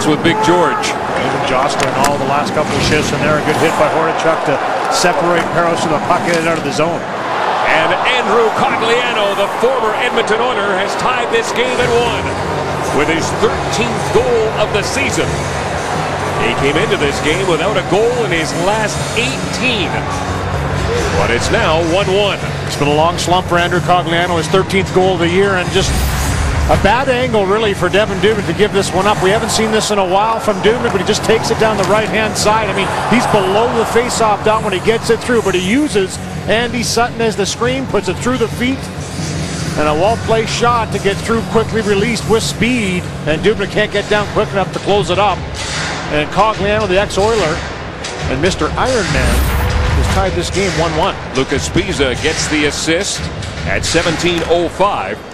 That's with Big George. Even jostling all the last couple of shifts, and there a good hit by Hordichuk to separate Parros from the puck and out of the zone. And Andrew Cogliano, the former Edmonton Oiler, has tied this game at 1 with his 13th goal of the season. He came into this game without a goal in his last 18. But it's now 1-1. It's been a long slump for Andrew Cogliano, his 13th goal of the year, and just a bad angle really for Devin Dubnyk to give this one up. We haven't seen this in a while from Dubnyk, but he just takes it down the right-hand side. I mean, he's below the face-off dot when he gets it through, but he uses Andy Sutton as the screen, puts it through the feet, and a well-placed shot to get through, quickly released with speed, and Dubnyk can't get down quick enough to close it up. And Cogliano, the ex-Oiler, and Mr. Ironman, has tied this game 1-1. Lucas Pisa gets the assist at 17:05.